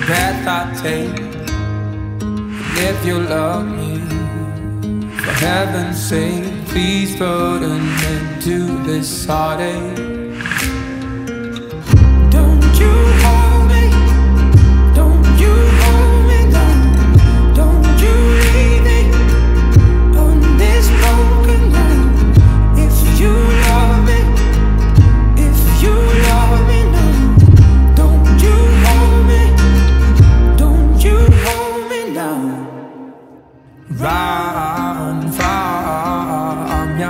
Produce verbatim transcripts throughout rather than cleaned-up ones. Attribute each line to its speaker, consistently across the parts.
Speaker 1: breath I take. And if you love me, for heaven's sake, please put an end to this heartache. Don't you hold me, don't you hold me down, don't you leave me on this broken ground. If you love me, if you love me now, don't you hold me, don't you hold me down. Run from ya,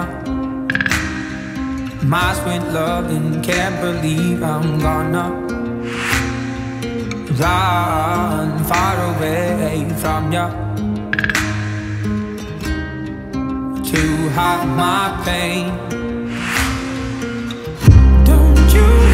Speaker 1: my sweet love, and can't believe I'm gonna run far away from ya to hide my pain. Don't you